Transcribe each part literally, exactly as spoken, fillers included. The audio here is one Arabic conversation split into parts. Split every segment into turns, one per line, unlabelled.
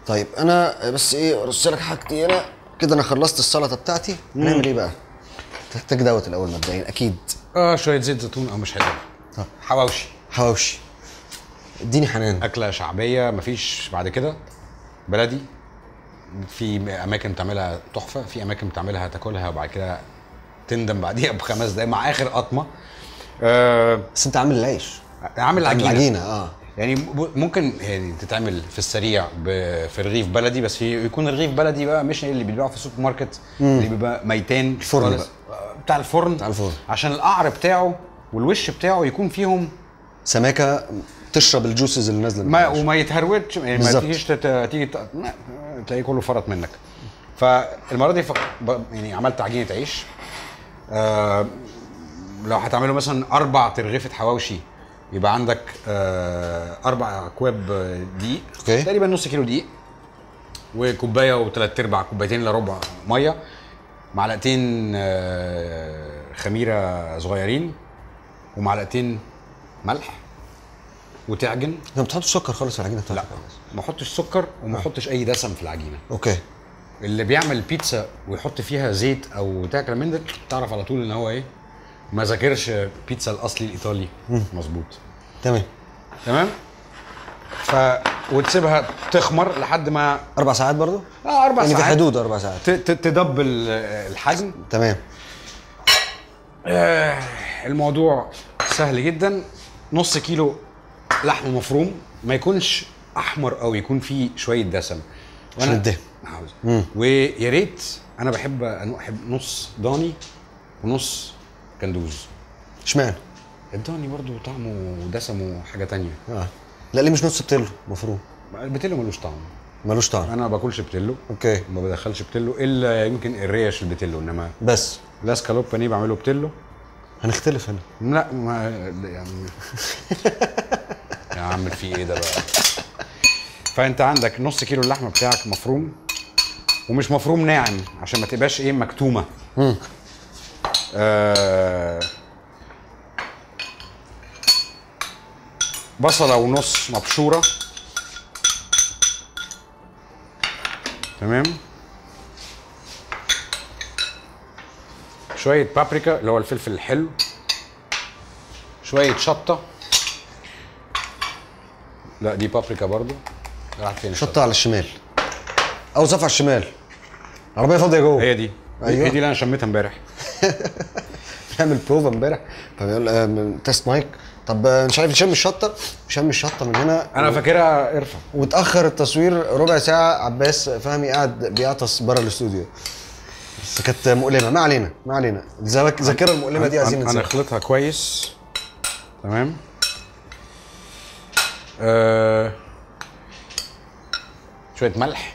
طيب انا بس ايه ارص لك حاجتي هنا كده. انا خلصت السلطه بتاعتي. هنعمل ايه بقى؟ تحتاج دوت الاول مبدئيا اكيد.
اه شويه زيت زيتون او مش هيزيد. حواوشي.
حواوشي اديني حنان.
اكله شعبيه مفيش بعد كده، بلدي. في اماكن بتعملها تحفه، في اماكن بتعملها تاكلها وبعد كده تندم بعديها بخمس دقايق مع اخر قطمه.
أه بس انت عامل العيش،
عامل العجينه.
العجينه اه
يعني ممكن يعني تتعمل في السريع في رغيف بلدي، بس يكون الرغيف بلدي بقى مش اللي بيتباعوا في السوبر ماركت اللي بيبقى ميتان.
الفرن بقى.
بتاع الفرن.
بتاع الفرن
عشان القعر بتاعه والوش بتاعه يكون فيهم
سماكه تشرب الجوسز اللي نازله
ما وما يتهروتش، يعني ما تيجيش تيجي تلاقيه كله فرط منك. فالمره دي فق... يعني عملت عجينه عيش. آه لو هتعملوا مثلا اربع ترغيفه حواوشي يبقى عندك آه اربع اكواب دقيق،
اوكي،
تقريبا نص كيلو دقيق، وكوبايه وثلاث ارباع كوبايتين الا ربع ميه، معلقتين آه خميره صغيرين، ومعلقتين ملح، وتعجن.
انت ما بتحطش سكر خالص في العجينه بتاعتك؟
لا ما احطش سكر وما احطش آه. اي دسم في العجينه.
اوكي.
اللي بيعمل بيتزا ويحط فيها زيت او تاكل من ده تعرف على طول ان هو ايه، ما ذاكرش بيتزا الاصلي الايطالي مظبوط.
تمام
تمام. ف وتسيبها تخمر لحد ما
اربع ساعات برضو؟
اه اربع
يعني
ساعات،
في حدود اربع ساعات
تدبل الحجم.
تمام.
آه الموضوع سهل جدا. نص كيلو لحم مفروم، ما يكونش احمر قوي، يكون فيه شويه دسم
عشان الدهن.
عاوز. ويا ريت انا بحب احب نص ضاني ونص كندوز.
اشمعنى؟
الضاني برضو طعمه ودسمه حاجه تانية.
اه لا ليه مش نص بتلو مفروم؟
البتلو ملوش طعم.
ملوش طعم.
انا ما باكلش بتلو.
اوكي.
ما بدخلش بتلو الا يمكن الريش البتلو، انما
بس
لا سكالوب بانيه بعمله بتلو.
هنختلف هنا.
لا ما يعني يا عم في ايه ده بقى؟ فانت عندك نص كيلو اللحمه بتاعك مفروم، ومش مفروم ناعم عشان ما تبقاش ايه مكتومه.
امم
آه بصله ونص مبشوره. تمام. شويه بابريكا اللي هو الفلفل الحلو، شويه شطه. لا دي بابريكا برضو. راحت فين؟
شطه على الشمال او زف على الشمال. عربيه فاضيه جوه.
هي دي.
أيوة.
هي دي اللي انا شميتها امبارح.
بنعمل بروفا امبارح فبيقول آه تيست مايك. طب مش عارف نشم الشطه، شم الشطه من هنا.
انا و... فاكرها قرفه. واتاخر
التصوير ربع ساعه. عباس فهمي قاعد بيعطس بره الاستوديو، بس كانت مؤلمه. ما علينا ما علينا. الذاكره المؤلمه دي عايزين
ننساها. هنخلطها كويس. تمام. آه... شويه ملح،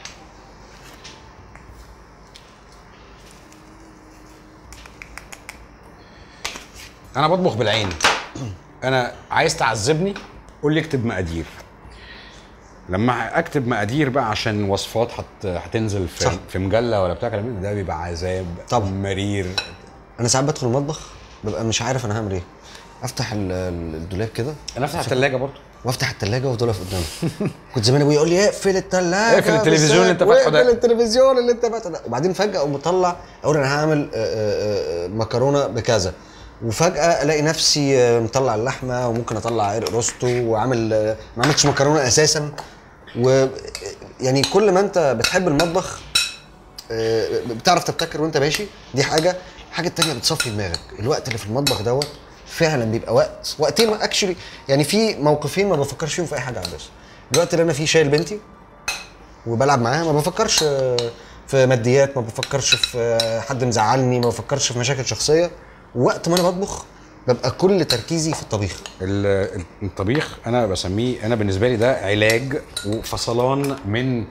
انا بطبخ بالعين. انا عايز تعذبني قول لي اكتب مقادير. لما اكتب مقادير بقى عشان وصفات هت... هتنزل في صح. في مجله ولا بتاع كلام ده بيبقى عذاب طبعا مرير.
انا ساعات بدخل المطبخ ببقى مش عارف انا هعمل ايه. افتح الدولاب كده،
انا افتح الثلاجه برضه
وافتح الثلاجه وافضل واقف قدامها. كنت زمان ابويا يقول لي اقفل الثلاجه،
اقفل التلفزيون اللي انت فاتحه ده،
اقفل التلفزيون اللي انت فاتحه ده. وبعدين فجاه اقوم مطلع اقول انا هعمل مكرونه بكذا، وفجاه الاقي نفسي مطلع اللحمه وممكن اطلع عرق روستو وعامل ما عملتش مكرونه اساسا. ويعني كل ما انت بتحب المطبخ بتعرف تبتكر وانت ماشي. دي حاجه. الحاجه التانيه بتصفي دماغك. الوقت اللي في المطبخ دوت فعلا بيبقى وقت وقتين اكشلي. يعني في موقفين ما بفكرش فيهم في اي حاجه على بس. الوقت اللي انا فيه شايل بنتي وبلعب معاها، ما بفكرش في ماديات، ما بفكرش في حد مزعلني، ما بفكرش في مشاكل شخصيه. ووقت ما انا بطبخ ببقى كل تركيزي في الطبيخ.
الطبيخ انا بسميه، انا بالنسبه لي ده علاج وفصلان من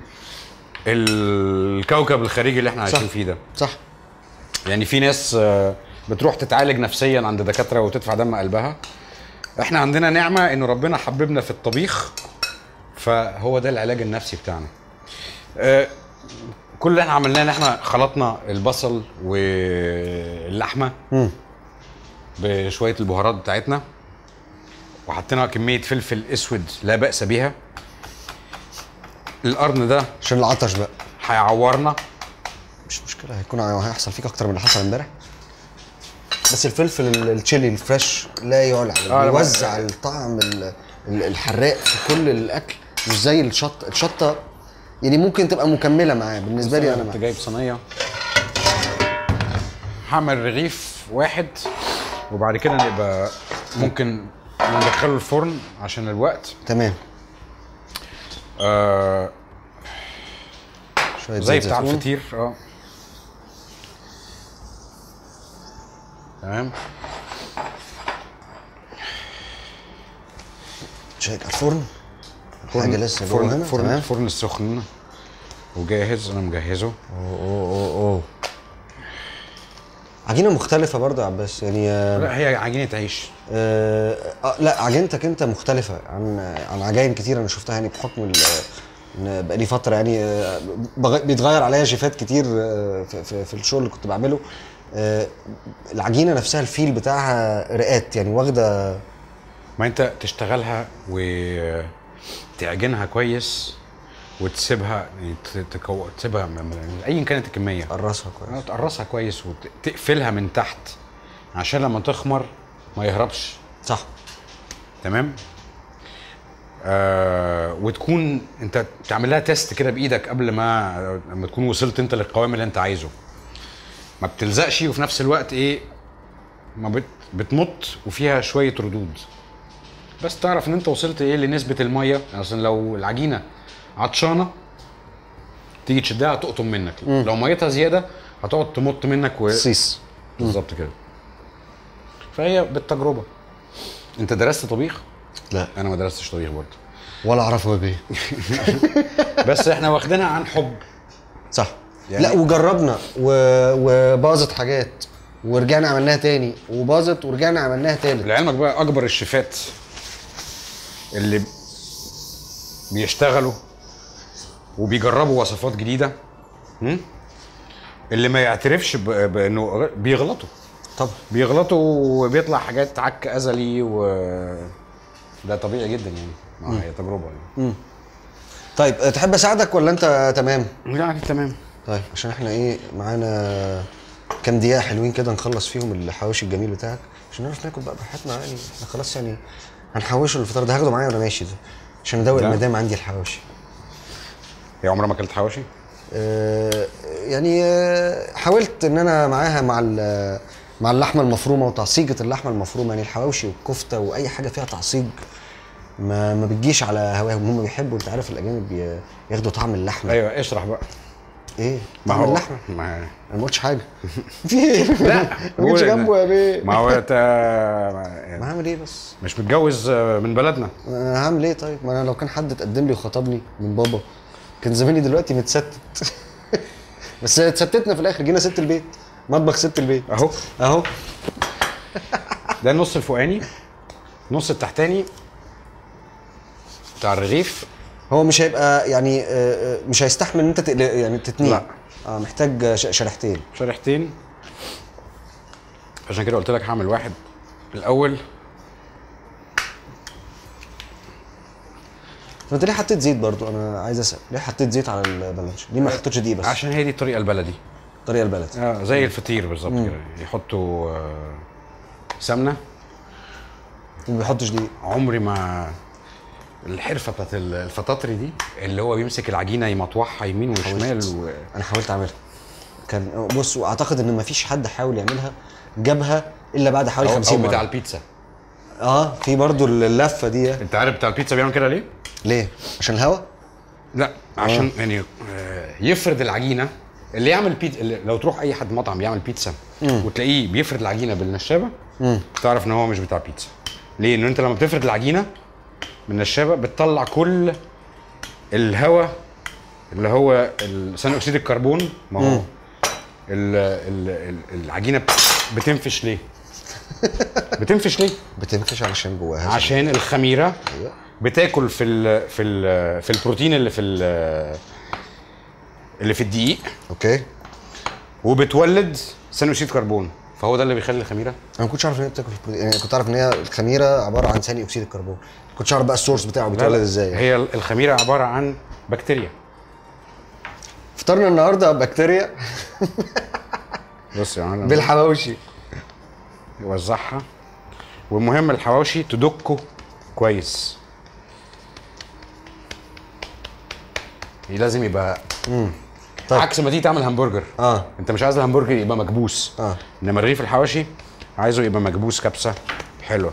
الكوكب الخارجي اللي احنا عايشين فيه ده.
صح.
يعني في ناس بتروح تتعالج نفسيا عند دكاتره وتدفع دم قلبها. احنا عندنا نعمه انه ربنا حببنا في الطبيخ، فهو ده العلاج النفسي بتاعنا. أه كل اللي احنا عملناه ان احنا خلطنا البصل واللحمه م. بشويه البهارات بتاعتنا، وحطينا كميه فلفل اسود لا باس بها، القرن ده
عشان العطش بقى
هيعورنا.
مش مشكله، هيكون هيحصل فيك اكتر من اللي حصل امبارح. بس الفلفل ال- التشيلي الفريش لا يعلى عليه،
آه،
بيوزع
لا.
الطعم ال- ال- الحراق في كل الاكل، مش زي الشطه. الشطه يعني ممكن تبقى مكمله معاه، بالنسبه لي انا
كنت
معاه.
جايب صينيه هعمل رغيف واحد، وبعد كده نبقى ممكن ندخله الفرن عشان الوقت.
تمام.
آه
شويه
زي
زيت
بتاع
زيتون.
الفطير. اه تمام.
شيك على الفرن. حاجه لسه جوه
فرن
هنا.
فرن
تمام.
الفرن السخن وجاهز، انا مجهزه.
اوه اوه اوه اوه. عجينه مختلفه برضه يا عباس يعني. آه
لا هي عجينه عيش.
آه آه، لا عجينتك انت مختلفه عن عن عجائن كتير انا شفتها، يعني بحكم ال- ان بقالي فتره يعني آه، بغ- بيتغير عليا شيفات كتير آه، في, في, في الشغل اللي كنت بعمله. آه، العجينه نفسها الفيل بتاعها رقات يعني واخده.
ما انت تشتغلها وتعجنها كويس وتسيبها يعني ت- تكو... تسيبها م- م- ايا كانت الكميه،
قرصها كويس.
تقرصها كويس وتقفلها من تحت عشان لما تخمر ما يهربش.
صح.
تمام. آه وتكون انت تعمل لها تيست كده بايدك قبل ما لما تكون وصلت انت للقوام اللي انت عايزه، ما بتلزقش وفي نفس الوقت ايه ما بت... بتمط وفيها شويه ردود، بس تعرف ان انت وصلت ايه لنسبه الميه. اصلا لو العجينه عطشانه تيجي تشدها تقطم منك،
مم.
لو ميتها زياده هتقعد تمط منك و...
سيس.
بالظبط كده. فهي بالتجربه. انت درست طبيخ؟
لا
انا ما درستش طبيخ برضه،
ولا اعرفه بيه.
بس احنا واخدينها عن حب.
صح
يعني-
لا وجربنا و... وباظت حاجات ورجعنا عملناها تاني وباظت ورجعنا عملناها تالت.
لعلمك بقى اكبر الشيفات اللي بيشتغلوا وبيجربوا وصفات جديده هم؟ اللي ما يعترفش ب... بانه بيغلطوا.
طبعا
بيغلطوا وبيطلع حاجات عك ازلي، و ده طبيعي جدا يعني، ما هي تجربه يعني.
مم. طيب أه، تحب اساعدك ولا انت تمام؟
يعني تمام.
طيب عشان احنا ايه معانا كام دقيقه حلوين كده نخلص فيهم الحواوشي الجميل بتاعك عشان نعرف ناكل بقى براحتنا. يعني احنا خلاص يعني هنحوشه الفطار ده، هاخده معايا وانا ماشي ده عشان ادوق
لا.
المدام عندي الحواوشي.
هي عمرها ما اكلت حواوشي؟
أه يعني أه حاولت ان انا معاها مع ال- مع اللحمه المفرومه وتعصيجه اللحمه المفرومه، يعني الحواوشي والكفته واي حاجه فيها تعصيج ما ما بتجيش على هواهم. هم بيحبوا، انت عارف الاجانب بي- ياخدوا طعم اللحمه.
ايوه اشرح بقى.
ايه
ما
طعم
هو
اللحمه.
ما
انا ما قلتش حاجه. في ايه؟
لا
ما جيتش
قول إن-
جنبه يا بيه.
ما هو انت
ما
يعني
هعمل ايه بس؟
مش متجوز من بلدنا.
انا هعمل ايه طيب؟ ما انا لو كان حد اتقدم لي وخطبني من بابا كان زماني دلوقتي متستت. بس اتستتنا في الاخر، جينا ست البيت، مطبخ ست البيت
اهو
اهو.
ده النص الفوقاني، النص التحتاني بتاع الرغيف.
هو مش هيبقى يعني آه، آه، مش هيستحمل ان انت تقل... يعني تتنيه.
لا.
اه محتاج ش- شريحتين.
شريحتين، عشان كده قلت لك هعمل واحد الاول.
طب انت ليه حطيت زيت برضو؟ انا عايز اسال ليه حطيت زيت على البلانش؟ ليه ما حطيتش دي بس؟
عشان هي دي الطريقه البلدي.
الطريقه البلدي.
اه زي الفطير بالظبط كده، يحطوا آه، سمنه.
ما بيحطش دي.
عمري ما الحرفه بتاعت الفطاطري دي اللي هو بيمسك العجينه يمطوحها يمين وشمال و...
انا حاولت اعملها، كان بص، واعتقد ان ما فيش حد حاول يعملها جابها الا بعد حوالي
أو,
خمسين
او
مره.
بتاع البيتزا.
اه في برضو اللفه دي.
انت عارف بتاع البيتزا بيعمل كده ليه؟
ليه؟ عشان الهوا؟
لا عشان آه. يعني آه، يفرد العجينه. اللي يعمل بيتزا، اللي لو تروح اي حد مطعم بيعمل بيتزا
مم.
وتلاقيه بيفرد العجينه بالنشابه،
امم
تعرف ان هو مش بتاع بيتزا. ليه؟ ان انت لما بتفرد العجينه بالنشابه بتطلع كل الهواء اللي هو ثاني اكسيد الكربون. ما هو
مم.
ال ال ال العجينه بتنفش ليه؟ بتنفش ليه؟
بتنفش علشان جواها
عشان الخميره
ايوه.
بتاكل في ال في ال في البروتين اللي في ال اللي في الدقيق،
اوكي.
وبتولد ثاني اكسيد كربون، فهو ده اللي بيخلي الخميره.
انا ما كنتش عارف ان هي بتاكل البروتين. يعني كنت عارف ان هي الخميره عباره عن ثاني اكسيد الكربون، ما كنتش عارف بقى السورس بتاعه بيتولد ازاي.
هي الخميره عباره عن بكتيريا.
فطرنا النهارده بكتيريا
بص يا معلم
بالحواوشي.
يوزعها، والمهم الحواوشي تدكه كويس. لازم يبقى
امم طيب.
عكس ما تيجي تعمل همبرجر،
اه
انت مش عايز الهمبرجر يبقى مكبوس،
اه
انما الرغيف الحواشي عايزه يبقى مكبوس كبسه حلوه.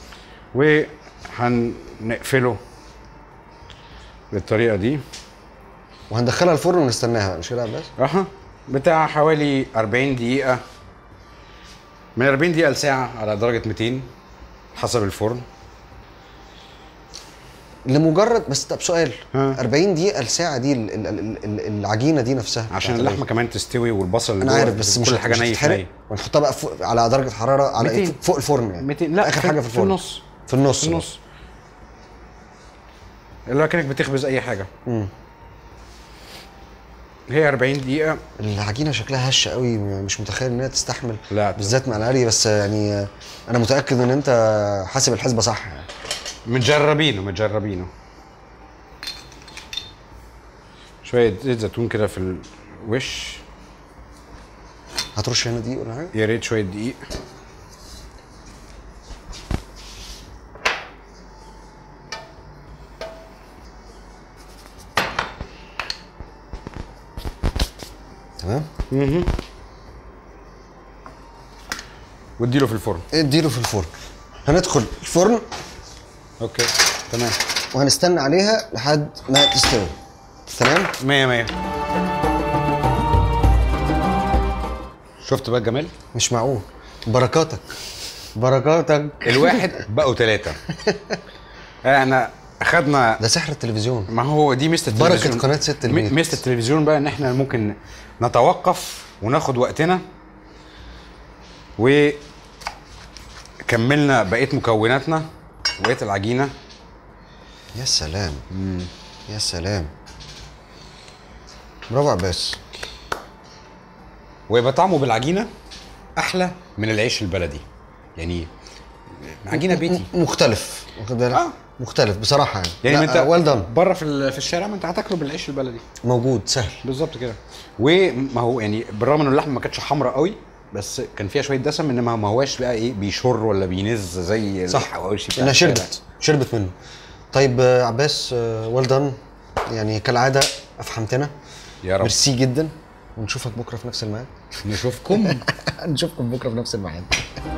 وهنقفله بالطريقه دي
وهندخلها الفرن ونستناها، مش كده يا عباس؟
اها بتاع حوالي أربعين دقيقه، من أربعين دقيقه لساعه على درجه مئتين حسب الفرن.
لمجرد بس طب سؤال،
ها.
أربعين دقيقة لساعة دي ال- ال- ال- ال- العجينة دي نفسها
عشان
بتاعت
اللحمه كمان تستوي والبصل اللي
انا
جوه
عارف، بس مش
كل حاجه
مش
ني في
هتتحرق
ني.
ونحطها بقى فوق على درجة حرارة على إيه؟
مئتين.
فوق الفرن يعني
مئتين لا
اخر
في-
حاجة في الفرن
في النص
في النص
في النص اللي هو كانك بتخبز اي حاجه.
امم
هي أربعين دقيقه.
العجينة شكلها هشة قوي، مش متخيل انها تستحمل
لا
بالذات مع القري، بس يعني انا متأكد ان انت حاسب الحسبة صح يعني.
متجربينه متجربينه. شويه زيت زيتون كده في الوش.
هترش هنا دقيق ولا حاجة؟
يا ريت شويه دقيق.
تمام.
اها واديله في الفرن.
اديله في الفرن. هندخل الفرن
اوكي تمام.
وهنستنى عليها لحد ما تستوي. تمام.
مية مية. شفت بقى الجمال؟
مش معقول. بركاتك بركاتك.
الواحد بقوا ثلاثة. احنا اخدنا،
ده سحر التلفزيون.
ما هو دي ميزة التلفزيون،
بركة قناة ست البيت.
ميزة التلفزيون بقى ان احنا ممكن نتوقف وناخد وقتنا، وكملنا بقية مكوناتنا وبقية العجينة.
يا سلام. مم. يا سلام. برافو عباس.
ويبقى طعمه بالعجينة احلى من العيش البلدي، يعني عجينة بيتي
مختلف، واخد بالك؟
آه.
مختلف بصراحة يعني.
يعني
لا،
انت
ويل دان.
بره في ال- في الشارع ما انت هتاكله بالعيش البلدي
موجود سهل.
بالظبط كده. وما هو يعني بالرغم ان اللحمه ما كانتش حمراء قوي، بس كان فيها شويه دسم، انما ما هواش بقى ايه بيشر ولا بينز زي
صح.
الحواوشي بتاع
انها
الشارع.
شربت شربت منه. طيب آه، عباس، ويل دان، يعني كالعادة افحمتنا.
يا رب.
ميرسي جدا، ونشوفك بكرة في نفس الميعاد.
نشوفكم
نشوفكم بكرة في نفس الميعاد.